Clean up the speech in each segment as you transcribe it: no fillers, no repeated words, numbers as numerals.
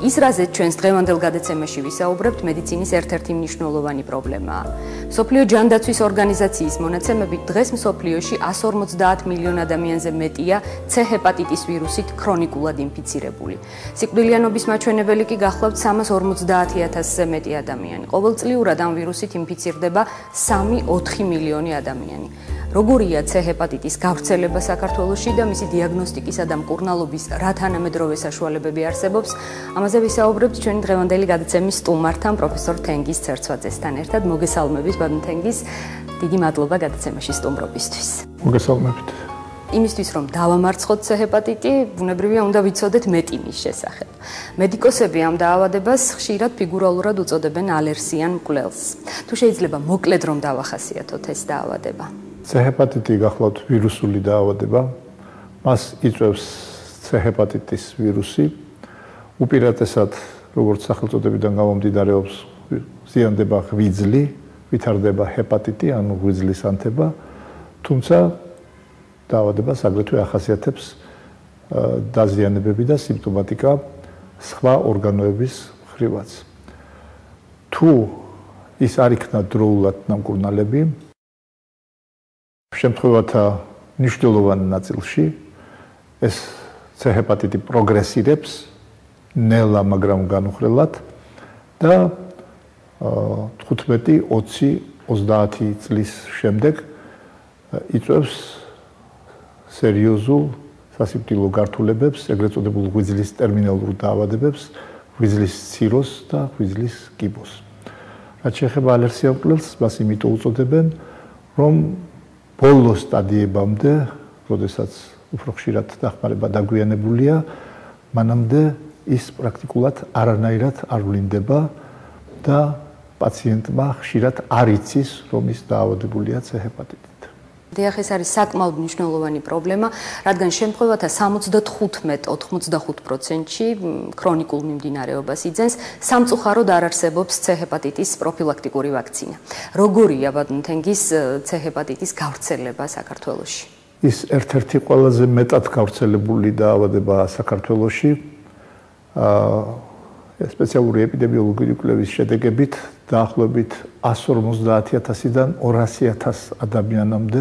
ის რაზეც ჩვენს დღევანდელ გადაცემაში ვისაუბრებთ, მედიცინის ერთ-ერთი მნიშვნელოვანი პრობლემაა. მსოფლიო ჯანდაცვის ორგანიზაციის მონაცემებით დღეს მსოფლიოში 150 მილიონ ადამიანზე მეტია C ჰეპატიტის ვირუსით ქრონიკულად ინფიცირებული. სიკვდილიანობის მაჩვენებელი კი გახლავთ 350,000-ზე მეტი ადამიანი. ყოველწლიურად ამ ვირუსით ინფიცირდება 3-4 მილიონი ადამიანი. როგორია C ჰეპატიტის გავრცელება საქართველოში და მისი დიაგნოსტიკისა და მკურნალობის რა თანამედროვე საშუალებები არსებობს? ამაზე ვისაუბრებთ ჩვენი დღევანდელი გადაცემის სტუმართან, პროფესორ თენგიზ ცერცვაძესთან ერთად. მოგესალმებით, ბატონ თენგიზ. დიდი მადლობა გადაცემაში სტუმრობისთვის. მოგესალმებით. იმისთვის, რომ დავამარცხოთ C ჰეპატიტი, ბუნებრივია უნდა ვიცოდეთ მეტი მის შესახებ. მედიკოსები ამ დაავადებას ხშირად ფიგურალურად უწოდებენ ალერსიან მკვლელს. თუ შეიძლება მოკლედ რომ დავახასიათოთ ეს დაავადება. C ჰეპატიტი გახლავთ ვირუსული დაავადება. მას იწვევს C ჰეპატიტის ვირუსი. უპირატესად, როგორც სახელწოდებიდან გამომდინარეობს, ზიანდება ღვიძლი, ვითარდება ჰეპატიტი, ანუ ღვიძლის ანთება, თუმცა დაავადებას აგრეთვე ახასიათებს დაზიანებები და სიმპტომატიკა სხვა ორგანოების მხრივაც. თუ ის არ იქნა დროულად ნამკურნალები, შემთხვევათა მნიშვნელოვან ნაწილში ეს C ჰეპატიტი პროგრესირებს ნელა, მაგრამ განუხრელად და 15, 20, 30 წლის შემდეგ იწვევს სერიოზულ სასიკვდილო გართულებებს, ეგრეთ წოდებულ ღვიძლის ტერმინალურ დაავადებებს, ღვიძლის ციროზს და ღვიძლის კიბოს. რაც შეეხება ალერსიან მკვლელს, მას იმიტომ უწოდებენ, რომ ბოლო სტადიებამდე, როდესაც უფრო ხშირად დახმარება დაგვიანებულია, მანამდე ის პრაქტიკულად არანაირად არ ვლინდება და პაციენტმა ხშირად არ იცის, რომ ის დაავადებულია C ჰეპატიტით. დიახ, ეს არის საკმაოდ მნიშვნელოვანი პრობლემა, რადგან შემთხვევათა 75-85%-ში ქრონიკულ მიმდინარეობას იძენს, სამწუხაროდ არ არსებობს C ჰეპატიტის პროფილაქტიკური ვაქცინა. როგორია, ბატონ თენგიზ, C ჰეპატიტის გავრცელება საქართველოში? ის ერთ-ერთი ყველაზე მეტად გავრცელებული დაავადებაა საქართველოში. სპეციალური ეპიდემიოლოგიური კვლევის შედეგებით დაახლოებით 150,000-დან 200,000 ადამიანამდე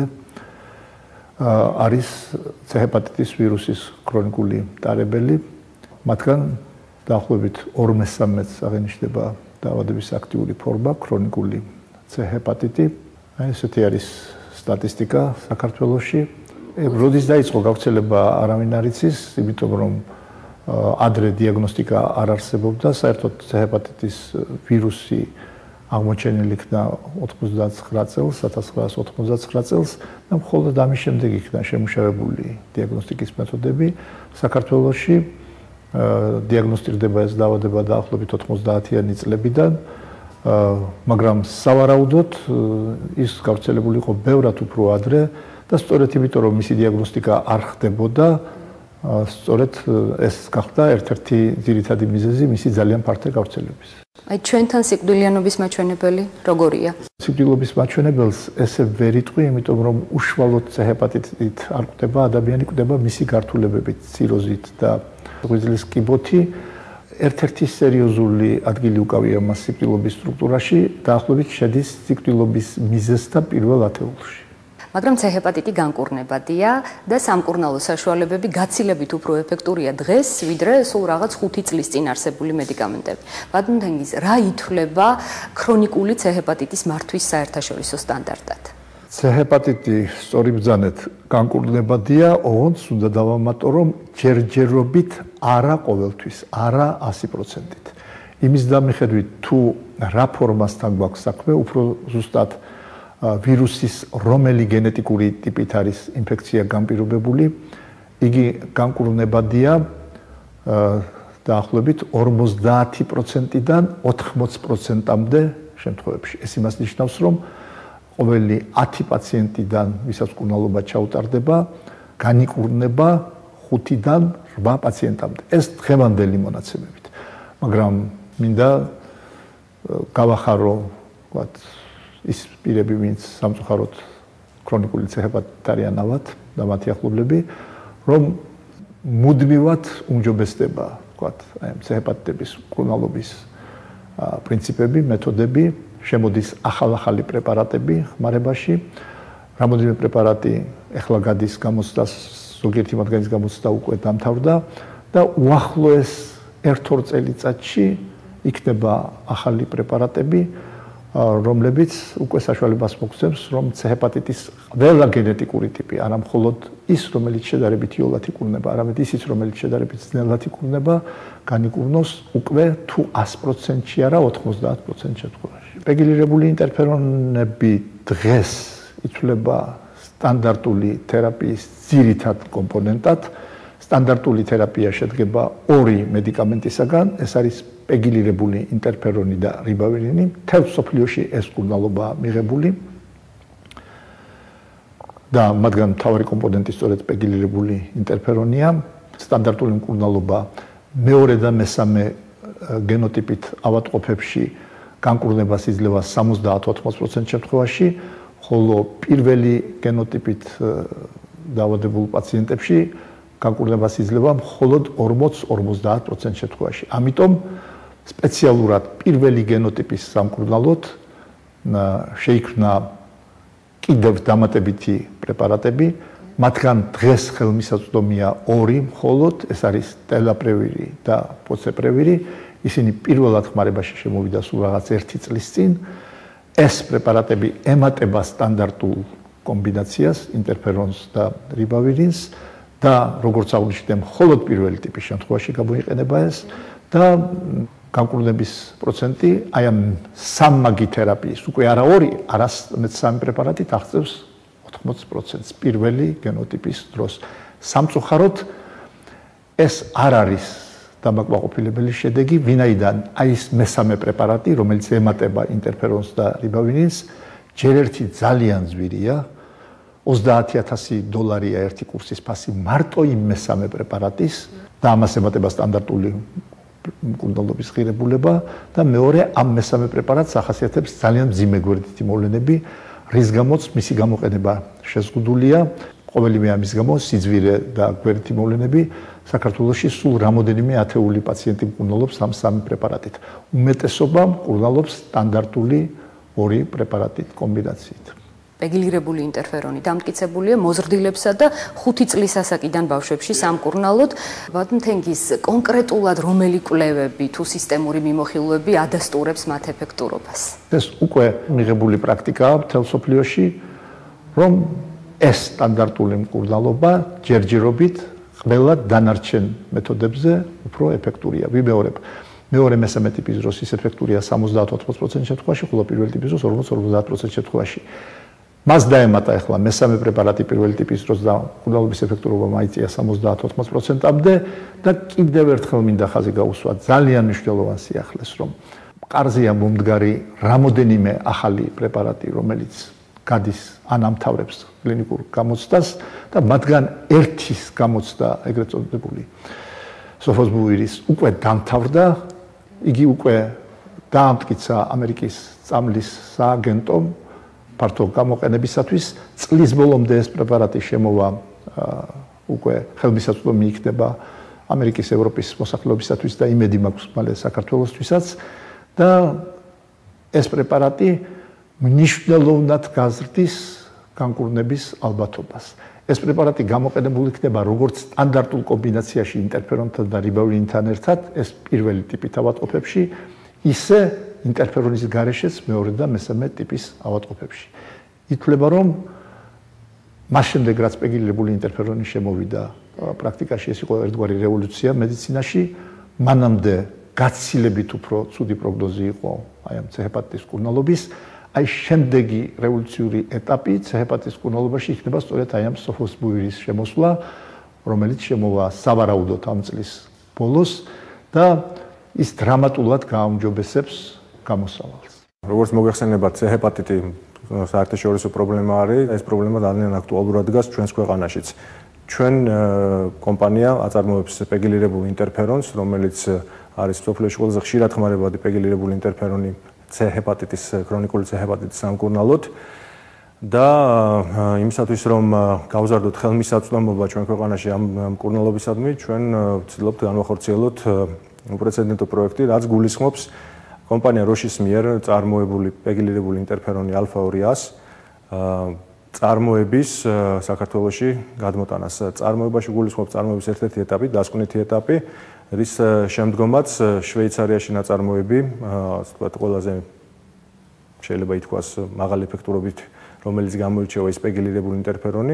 არის C ჰეპატიტის ვირუსის ქრონიკული ტარებელი. მათგან დაახლოებით 2/3-ს აღენიშნება დაავადების აქტიური ფორმა, ქრონიკული C ჰეპატიტი. ესეთი არის სტატისტიკა საქართველოში. როდის დაიწყო გავრცელება, არავინ არ იცის, იმიტომ რომ ადრე დიაგნოსტიკა არ არსებობდა, საერთოდ C ჰეპატიტის ვირუსი აღმოჩენილი იქნა 99 წელს, 1999 წელს და მხოლოდ ამის შემდეგ იქნა შემუშავებული დიაგნოსტიკის მეთოდები. საქართველოში დიაგნოსტირდება ეს დაავადება დაახლოებით 90-იანი წლებიდან, მაგრამ სავარაუდოდ ის გავრცელებული იყო ბევრად უფრო ადრე და სწორედ იმიტომ, რომ მისი დიაგნოსტიკა არ ხდებოდა, სწორედ ეს გახდა ერთ-ერთი ძირითადი მიზეზი მისი ძალიან ფართო გავრცელების. აი ჩვენთან სიკვდილიანობის მაჩვენებელი როგორია? სიკვდილობის მაჩვენებელს ესე ვერ იტყვი, იმიტომ რომ უშუალოდ C ჰეპატიტით არ კვდება ადამიანი, კვდება მისი გართულებებით, ციროზით და ღვიძლის კიბოთი. ერთ-ერთი სერიოზული ადგილი უკავია მას სიკვდილობის სტრუქტურაში, დაახლოებით შედის სიკვდილობის მიზეზთა პირველ ათეულში. მაგრამ C ჰეპატიტი განკურნებადია და სამკურნალო საშუალებები გაცილებით უფრო ეფექტურია დღეს, ვიდრე სულ რაღაც 5 წლის წინ არსებული მედიკამენტები. ბატონ თენგიზ, რა ითვლება ქრონიკული C ჰეპატიტის მართვის საერთაშორისო სტანდარტად? C ჰეპატიტი სწორი ბრძანეთ განკურნებადია, ოღონდ უნდა დავამატო, რომ ჯერჯერობით არა ყოველთვის, არა 100%-ით. იმის დამიხედვით, თუ რა ფორმასთან გვაქვს საქმე, უფრო ზუსტად ვირუსის რომელი გენეტიკური ტიპით არის ინფექცია განპირობებული, იგი განკურნებადია დაახლოებით 50%-დან 80%-მდე შემთხვევებში. ეს იმას ნიშნავს, რომ ყოველი 10 პაციენტიდან, ვისაც მკურნალობა ჩაუტარდება, განიკურნება 5-დან 8 პაციენტამდე. ეს დღევანდელი მონაცემებით. მაგრამ მინდა გავახარო, ვთქვათ, ის პირები, ვინც სამწუხაროდ ქრონიკული C ჰეპატიტით არიან და მათი ახლობლები, რომ მუდმივად უმჯობესდება ვთქვათ, აი ამ ცეჰეპატიტების მკურნალობის პრინციპები, მეთოდები, შემოდის ახალ-ახალი პრეპარატები ხმარებაში. რამოდენიმე პრეპარატი ეხლა გადის გამოცდას, ზოგიერთი მათგანის გამოცდა უკვე დამთავრდა და უახლოეს 1-2 წელიწადში იქნება ახალი პრეპარატები, რომლებიც უკვე საშუალებას მოგცემს, რომ ცეჰეპატიტის ყველა გენეტიკური ტიპი, არა მხოლოდ ის, რომელიც შედარებით იოლად იქურნება, არამედ ისიც, რომელიც შედარებით ძნელად იქურნება, განიკურნოს უკვე თუ 100%-ში არა 90% შემთხვევაში. პეგილირებული ინტერფერონები დღეს ითვლება სტანდარტული თერაპიის ძირითად კომპონენტად. სტანდარტული თერაპია შედგება 2 მედიკამენტისაგან, ეს არის პეგილირებული ინტერფერონი და რიბავირინი. მთელ მსოფლიოში ეს მკურნალობაა მიღებული და მათგან მთავარი კომპონენტი სწორედ პეგილირებული ინტერფერონია. სტანდარტული მკურნალობა მეორე და მესამე გენოტიპით ავადმყოფებში განკურნებას იძლევა 70-80% შემთხვევაში, ხოლო პირველი გენოტიპით დაავადებულ პაციენტებში განკურნებას იძლევა მხოლოდ 40-50% შემთხვევაში. ამიტომ სპეციალურად პირველი გენოტიპის სამკურნალოდ შეიქმნა კიდევ დამატებითი პრეპარატები, მათგან დღეს ხელმისაწვდომია 2 მხოლოდ, ეს არის ტელაპრევირი და პოცეპრევირი. ისინი პირველად ხმარებაში შემოვიდა სულ რაღაც 1 წლის წინ. ეს პრეპარატები ემატება სტანდარტულ კომბინაციას, ინტერფერონს და რიბავირინს და როგორც აღნიშნე, მხოლოდ პირველი ტიპის შემთხვევაში გამოიყენება ეს და განკურნების პროცენტი აი ამ სამმაგი თერაპიის, უკვე არა 2, არამედ 3 პრეპარატით აღწევს 80%-ს პირველი გენოტიპის დროს. სამწუხაროდ ეს არ არის დამაკმაყოფილებელი შედეგი, ვინაიდან აი ეს მესამე პრეპარატი, რომელიც ემატება ინტერფერონს და რიბავირინს, ჯერ ერთი ძალიან ძვირია, $30,000 ერთი კურსის ფასი მარტო იმ მესამე პრეპარატის და ამას ემატება სტანდარტული მკურნალობის ღირებულება და მეორე ამ მესამე პრეპარატს ახასიათებს ძალიან მძიმე გვერდითი მოვლენები, რის გამოც მისი გამოყენება შეზღუდულია. ყოველივე ამის გამო სიძვირე და გვერდითი მოვლენები საქართველოში სულ რამოდენიმე ათეული პაციენტი მკურნალობს ამ 3 პრეპარატით. უმეტესობა მკურნალობს სტანდარტული 2 პრეპარატით კომბინაციით. პეგილირებული ინტერფერონი დამტკიცებულია მოზრდილებსა და 5 წლის ასაკიდან ბავშვებში სამკურნალოდ. ბატონთენგის კონკრეტულად რომელი კვლევები თუ სისტემური მიმოხილვები ადასტურებს მათ ეფექტურობას? ეს უკვე მიღებული პრაქტიკაა მთელ მსოფლიოში, რომ ეს სტანდარტული მკურნალობა ჯერჯერობით ყველა დანარჩენ მეთოდებზე უფრო ეფექტურია. ვიმეორებ, მეორე მესამე ტიპის დროს ის ეფექტურია 70-80% შემთხვევაში, ხოლო პირველი ტიპის დროს 40-50% შემთხვევაში. მას დაემატა ახლა მესამე პრეპარატი პირველი ტიპის დროს და მკურნალობის ეფექტურობა მაიწია 70-80%-მდე და კიდევ ერთხელ მინდა ხაზი გაუსვა ძალიან მნიშვნელოვან სიახლეს, რომ მყარზეა მომდგარი რამოდენიმე ახალი პრეპარატი, რომელიც გადის ან ამთავრებს კლინიკურ გამოცდას და მათგან ერთის გამოცდა, ეგრეთ წოდებული სოფოსბუირის უკვე დამთავრდა, იგი უკვე დაამტკიცა ამერიკის წამლის სააგენტომ ფართო გამოყენებისათვის. წლის ბოლომდე ეს პრეპარატი შემოვა უკვე ხელმისაწვდომი იქნება ამერიკის, ევროპის მოსახლეობისათვის და იმედი მაქვს მალე საქართველოსთვისაც და ეს პრეპარატი მნიშვნელოვნად გაზრდის განკურნების ალბათობას. ეს პრეპარატი გამოყენებული იქნება როგორც სტანდარტულ კომბინაციაში ინტერფერონთან და რიბავირინთან ერთად, ეს პირველი ტიპით ავადმყოფებში, ისე ინტერფერონის გარეშეც მეორე და მესამე ტიპის ავადმყოფებში. ითვლება, რომ მას შემდეგ რაც პეგილირებული ინტერფერონი შემოვიდა პრაქტიკაში, ეს იყო ერთგვარი რევოლუცია მედიცინაში, მანამდე გაცილებით უფრო ცუდი პროგნოზი იყო აი ამ ცეჰეპატიტის მკურნალობის. აი შემდეგი რევოლუციური ეტაპი ცეჰეპატიტის მკურნალობაში იქნება სწორედ აი ამ სოფოსბუირის შემოსვლა, რომელიც შემოვა სავარაუდოდ ამ წლის ბოლოს და ის დრამატულად გააუმჯობესებს გამოსავალს. როგორც მოგეხსენებათ, ცეჰეპატიტი საერთაშორისო პრობლემა არის, ეს პრობლემა ძალიან აქტუალურად დგას ჩვენს ქვეყანაშიც. ჩვენ კომპანია აწარმოებს პეგილირებულ ინტერფერონს, რომელიც არის მსოფლიოში ყველაზე ხშირად ხმარებადი პეგილირებული ინტერფერონი ცეჰეპატიტის, ქრონიკული ცეჰეპატიტის სამკურნალოდ. და იმისათვის რომ გავზარდოთ ხელმისაწვდომობა ჩვენ ქვეყანაში ამ მკურნალობისადმი, ჩვენ ვცდილობთ განვახორციელოთ უპრეცედენტო პროექტი, რაც გულისხმობს კომპანია როშის მიერ წარმოებული პეგილირებული ინტერფერონი α200-ას წარმოების საქართველოში გადმოტანას. წარმოებაში გულისხმობს წარმოების ერთ-ერთი ეტაპი, დასკვნითი ეტაპი, რის შემდგომაც შვეიცარიაში ნაწარმოები, ასე ვთქვათ, ყველაზე შეიძლება ითქვას მაღალი ეფექტურობით, რომელიც გამოირჩევა ის პეგილირებული ინტერფერონი,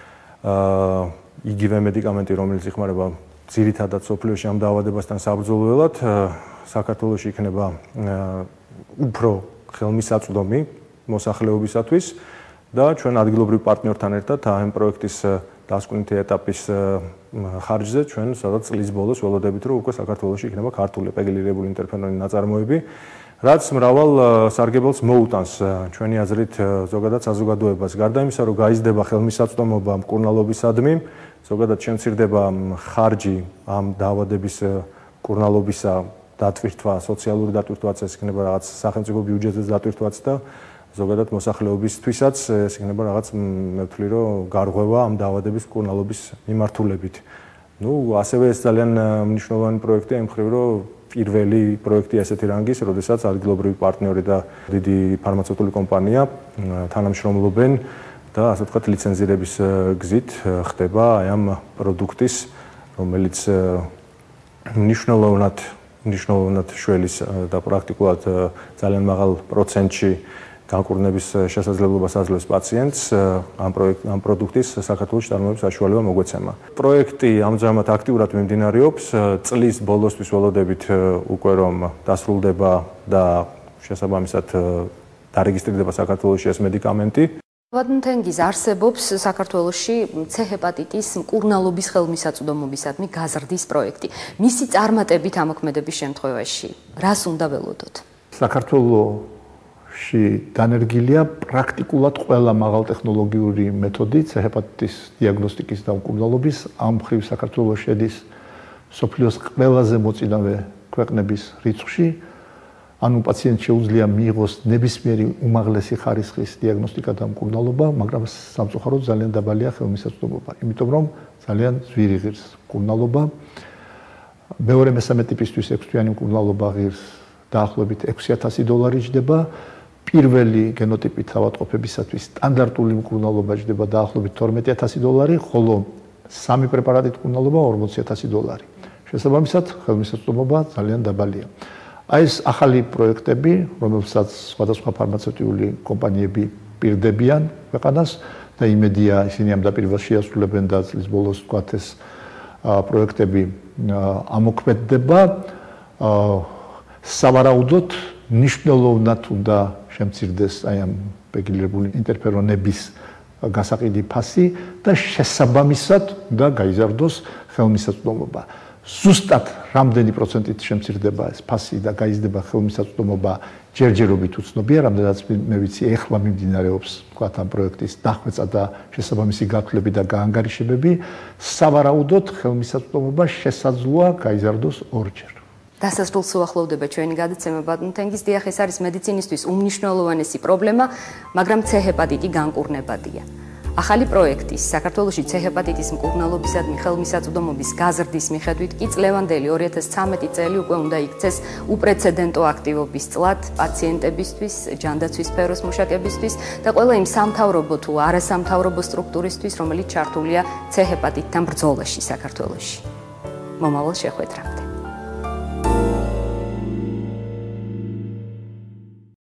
იგივე მედიკამენტი, რომელიც იხმარება ძირითადად სოფლიოში ამ დაავადებასთან საბრძოლველად, საქართველოში იქნება უფრო ხელმისაწვდომი მოსახლეობისათვის და ჩვენ ადგილობრივ პარტნიორთან ერთად ამ პროექტის დასკვნითი ეტაპის ხარჯზე ჩვენ სადაც წლის ბოლოს ველოდებით, რომ უკვე საქართველოში იქნება ქართული პეგილირებული ინტერფერონი ნაწარმოები, რაც მრავალ სარგებელს მოუტანს ჩვენი აზრით ზოგადად საზოგადოებას. გარდა იმისა, რომ გაიზრდება ხელმისაწვდომობა მკურნალობისადმი, ზოგადად შემცირდება ხარჯი ამ დაავადების მკურნალობისა დატვირთვა, სოციალური დატვირთვაც, ეს იქნება რაღაც სახელმწიფო ბიუჯეტის დატვირთვაც და ზოგადად მოსახლეობისთვისაც ეს იქნება რაღაც მე ვთვლი, რომ გარღვევა ამ დაავადების მკურნალობის მიმართულებით. ასევე ეს ძალიან მნიშვნელოვანი პროექტია იმ მხრივ, რომ პირველი პროექტი ასეთი რანგის, როდესაც ადგილობრივი პარტნიორი და დიდი ფარმაცევტული კომპანია თანამშრომლობენ და ასე ვთქვათ ლიცენზირების გზით ხდება ამ პროდუქტის, რომელიც მნიშვნელოვნად შველის და პრაქტიკულად ძალიან მაღალ პროცენტში განკურნების შესაძლებლობას აძლევს პაციენტს ამ პროდუქტის საქართველოში წარმოების საშუალება მოგვეცემა. პროექტი ამჟამად აქტიურად მიმდინარეობს, წლის ბოლოსთვის ველოდებით უკვე რომ დასრულდება და შესაბამისად დარეგისტრირდება საქართველოში ეს მედიკამენტი. ვადნთენგიზ არსებობს საქართველოში C ჰეპატიტის მკურნალობის ხელმისაწვდომობისადმი გაზრდის პროექტი. მისი წარმატებით ამოქმედების შემთხვევაში რას უნდა ველოდოთ? საქართველოში დანერგილია პრაქტიკულად ყველა მაღალტექნოლოგიური მეთოდი C ჰეპატიტის დიაგნოსტიკის და მკურნალობის. ამ მხრივ საქართველოს შედის მსოფლიოს ყველაზე მოწინავე ქვეყნების რიცხვში. ანუ პაციენტს შეუძლია მიიღოს ნებისმიერი უმაღლესი ხარისხის დიაგნოსტიკა და მკურნალობა, მაგრამ სამწუხაროდ ძალიან დაბალია ხელმისაწვდომობა, იმიტომ რომ ძალიან ძვირი ღირს მკურნალობა. მეორე მესამე ტიპისთვის 6 თვიანი მკურნალობა ღირს დაახლოებით $6,000 ჯდება. პირველი გენოტიპით ავადმყოფებისათვის სტანდარტული მკურნალობა ჯდება დაახლოებით $12,000, ხოლო სამი პრეპარატით მკურნალობა $40,000. შესაბამისად, ხელმისაწვდომობა ძალიან დაბალია. აი ეს ახალი პროექტები, რომელსაც სხვადასხვა ფარმაცევტული კომპანიები პირდებიან ქვეყანას და იმედია ისინი ამ დაპირებას შეასრულებენ და წლის ბოლოს თქვათ ეს პროექტები ამოქმედდება. სავარაუდოდ მნიშვნელოვნად უნდა შემცირდეს აი ამ პეგილირებული ინტერფერონების გასაყიდი ფასი და შესაბამისად უნდა გაიზარდოს ხელმისაწვდომობა. ზუსტად რამდენი პროცენტით შემცირდება ეს ფასი და გაიზრდება ხელმისაწვდომობა ჯერჯერობით უცნობია, რამდენიც მე ვიცი, ეხლა მიმდინარეობს თქვათ ამ პროექტის დახვეწა და შესაბამისი გათვლები და გაანგარიშებები. სავარაუდოდ ხელმისაწვდომობა შესაძლოა გაიზარდოს ორჯერ. დასასრულს უახლოვდება ჩვენი გადაცემა ვადნთენგიზ. დიახ, ეს არის მედიცინისთვის უმნიშვნელოვანესი პრობლემა, მაგრამ C ჰეპატიტი განკურნებადია. ახალი პროექტის საქართველოში C ჰეპატიტის მკურნალობისადმი ხელმისაწვდომობის გაზრდის მიხედვით კი წლევანდელი 2013 წელი უკვე უნდა იქცეს უპრეცედენტო აქტივობის წლად პაციენტებისთვის, ჯანდაცვის სფეროს მუშაკებისთვის და ყველა იმ სამთავრობო თუ არასამთავრობო სტრუქტურისთვის, რომელიც ჩართულია C ჰეპატიტთან ბრძოლაში საქართველოში. მომავალ შეხვედრამდე.